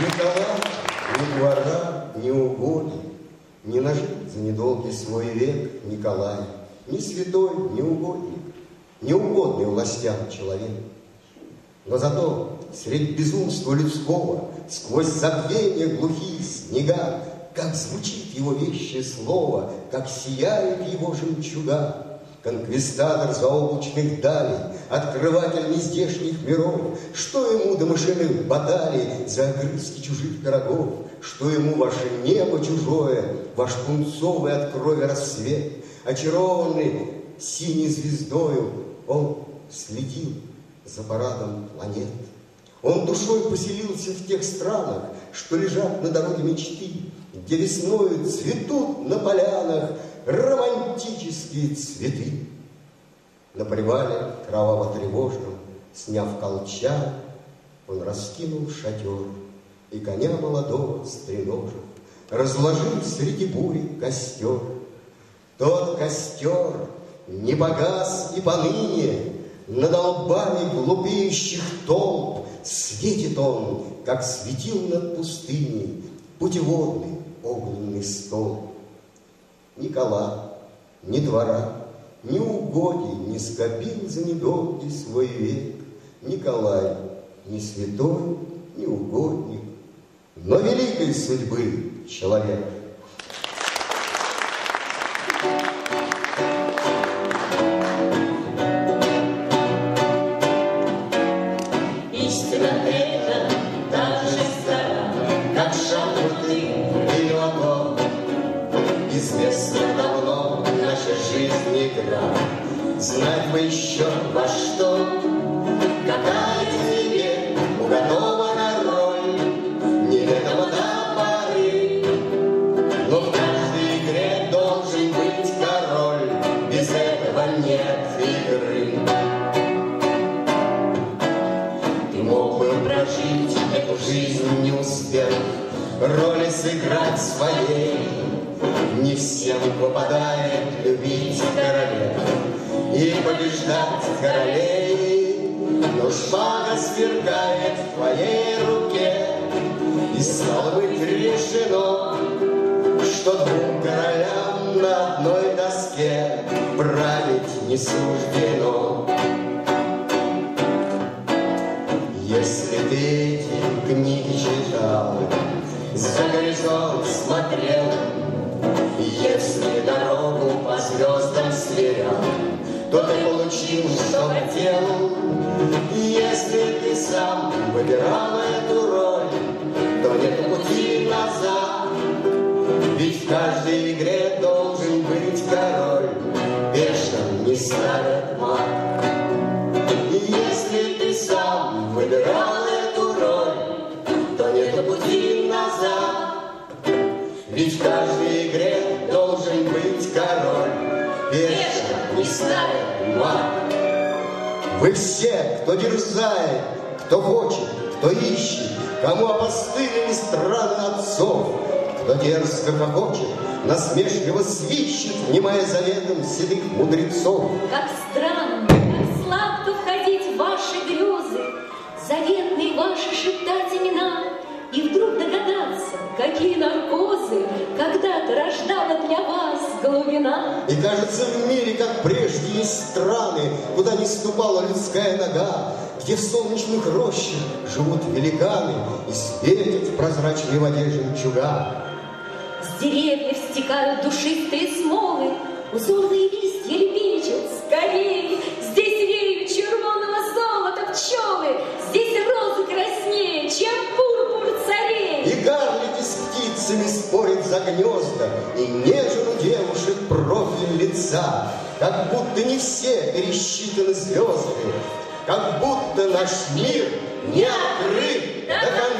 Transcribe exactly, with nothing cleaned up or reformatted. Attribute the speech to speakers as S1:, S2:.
S1: Николай ни двора, ни угодий не нажил за недолгий свой век Николай, ни святой, ни угодник, не угодный властям человек. Но зато средь безумства людского, сквозь забвения глухие снега, как звучит его вещее слово, как сияет его жемчуга. Конквистатор заоблачных далей, открыватель нездешних миров, что ему до мышиных баталий за огрызки чужих пирогов, что ему ваше небо чужое, ваш пунцовый от крови рассвет, очарованный синей звездою, он следил за парадом планет. Он душой поселился в тех странах, что лежат на дороге мечты, где весною цветут на полянах романтические цветы. На привале кроваво-тревожном, сняв колчан, он раскинул шатер и коня молодого стреножил, разложил среди бури костер. Тот костер не погас и поныне над лбами глупеющих толп светит он, как светил над пустыней путеводный огненный столб. Николай ни двора, ни угодий не скопил за недолгий свой век. Николай ни святой, ни угодник, но великой судьбы человек.
S2: Знать бы еще во что, какая тебе уготована роль, неведомо до поры. Но в каждой игре должен быть король, без этого нет игры. Ты мог бы прожить эту жизнь, не успев роли сыграть своей. Не всем попадает любить королев и побеждать королей, но шпага сверкает в твоей руке, и стало быть решено, что двум королям на одной доске править не суждено. Если ты эти книги читал, за горизонт смотрел, если дорогу по звездам сверял, то ты получил, что хотел. Если ты сам выбирал эту роль, то нет пути назад. Ведь в каждой игре должен быть король, бешеным не ставят мат. Если ты сам выбирал эту роль, то нет пути назад. Ведь в каждой игре должен быть король, бешеным не ставят мат.
S1: Вы все, кто дерзает, кто хочет, кто ищет, кому опостылили страны отцов, кто дерзко хохочет, насмешливо свищет, внимая заветом седых мудрецов.
S3: Как странно, как сладко входить в ваши грезы, заветные ваши шептать имена, и вдруг догадаться, какие наркозы когда-то рождала для вас глубина.
S1: И кажется, в мире, как прежде, есть страны, куда не ступала людская нога, где в солнечных рощах живут великаны и светят в прозрачной воде жемчуга.
S3: С деревьев стекают душистые смолы, узорные листья лепечут скорей. Здесь веют червоного золота пчелы, здесь розы краснее, чем пурпур царей.
S1: И карлики с птицами спорят за гнезда, и нежен у девушек профиль лица, как будто не все пересчитаны звезды, как будто наш мир не открыт до конца.